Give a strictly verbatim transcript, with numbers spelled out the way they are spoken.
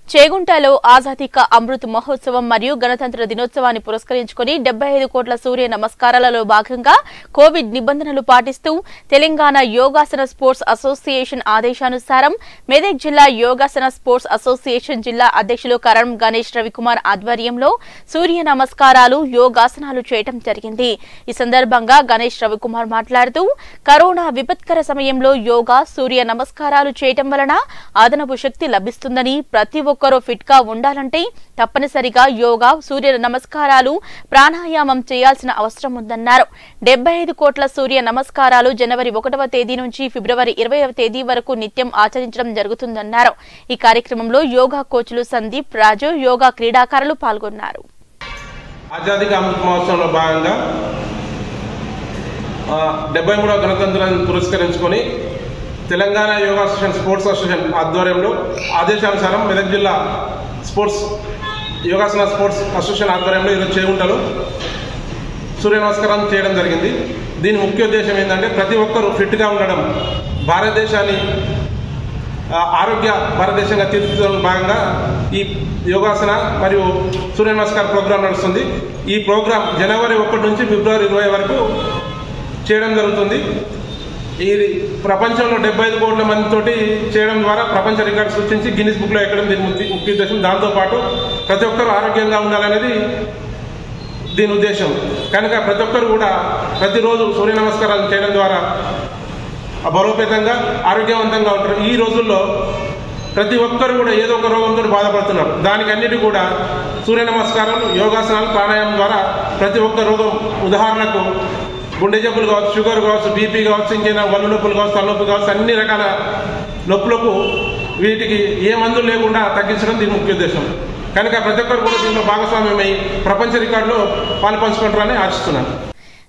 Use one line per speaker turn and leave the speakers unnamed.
చేగుంటలో ఆజాదీ కా అమృత్ మహోత్సవం మరియు గణతంత్ర దినోత్సవాన్ని పురస్కరించుకుని డెబ్బై ఐదు కోట్ల సూర్య నమస్కారాలలో భాగంగా కోవిడ్ నిబంధనలు పాటిస్తూ తెలంగాణ యోగాసన స్పోర్ట్స్ అసోసియేషన్ ఆదేశానుసారం మెదక్ జిల్లా యోగాసన స్పోర్ట్స్ అసోసియేషన్ జిల్లా అధ్యక్షులు కరణం గణేష్ రవికుమార్ ఆధ్వర్యంలో సూర్య నమస్కారాలు యోగాసనాలు చేయడం జరిగింది। ఈ సందర్భంగా గణేష్ రవికుమార్ మాట్లాడుతూ కరోనా విపత్కర సమయంలో యోగా సూర్య నమస్కారాలు చేయడం వలన అదనపు శక్తి లభిస్తుందని ప్రతి ఒక్కరూ ఫిట్ గా ఉండాలంటే తప్పనిసరిగా యోగా సూర్య నమస్కారాలు ప్రాణాయామం చేయాల్సిన అవసరం ఉందన్నారు। డెబ్బై ఐదు కోట్ల సూర్య నమస్కారాలు జనవరి ఒకటవ తేదీ నుంచి ఫిబ్రవరి ఇరవైవ తేదీ వరకు నిత్యం ఆచరించడం జరుగుతుందన్నారు। ఈ కార్యక్రమంలో యోగా కోచ్లు సందీప్ రాజు యోగా క్రీడాకారులు పాల్గొన్నారు।
ఆజాదీ కా అమృత్ మహోత్సవంలో భాగంగా డెబ్బై మూడవ గణతంత్రాన్ని పురస్కరించుకొని తెలంగాణ యోగాసన స్పోర్ట్స్ అసోసియేషన్ ఆధ్వర్యంలో ఆదేశానుసారం మెదక్ జిల్లా స్పోర్ట్స్ యోగాసన స్పోర్ట్స్ అసోసియేషన్ ఆధ్వర్యంలో ఈరోజు చేగుంటలో సూర్య నమస్కారం చేయడం జరిగింది। దీని ముఖ్య ఉద్దేశం ఏంటంటే ప్రతి ఒక్కరూ ఫిట్గా ఉండడం, భారతదేశాన్ని ఆరోగ్య భారతదేశంగా తీర్చిదిద్దడంలో భాగంగా ఈ యోగాసన మరియు సూర్య నమస్కార ప్రోగ్రాం నడుస్తుంది। ఈ ప్రోగ్రాం జనవరి ఒకటి నుంచి ఫిబ్రవరి ఇరవై వరకు చేయడం జరుగుతుంది। ఇది ప్రపంచంలో డెబ్బై ఐదు కోట్ల మందితోటి చేయడం ద్వారా ప్రపంచ రికార్డు సృష్టించి గిన్నిస్ బుక్లో ఎక్కడం దీని ముఖ్య ఉద్దేశం। దాంతోపాటు ప్రతి ఒక్కరూ ఆరోగ్యంగా ఉండాలనేది దీని ఉద్దేశం కనుక ప్రతి ఒక్కరు కూడా ప్రతిరోజు సూర్య నమస్కారాలు చేయడం ద్వారా బలోపేతంగా ఆరోగ్యవంతంగా ఉంటారు। ఈ రోజుల్లో ప్రతి ఒక్కరు కూడా ఏదో ఒక రోగంతో బాధపడుతున్నారు। దానికి అన్నిటి కూడా సూర్య నమస్కారాలు, యోగాసనాలు, ప్రాణాయామం ద్వారా ప్రతి ఒక్క రోగం, ఉదాహరణకు గుండె జబ్బులు కావచ్చు, షుగర్ కావచ్చు, బీపీ కావచ్చు, ఇంకేనా వల్లు నొప్పులు కావచ్చు, తలనొప్పి కావచ్చు, అన్ని రకాల నొప్పులకు వీటికి ఏ మందులు లేకుండా తగ్గించడం దీని ముఖ్య ఉద్దేశం కనుక ప్రతి ఒక్కరు కూడా దీనిలో భాగస్వామ్యమై ప్రపంచ రికార్డులో పాలు పంచుకుంటారని ఆశిస్తున్నాను।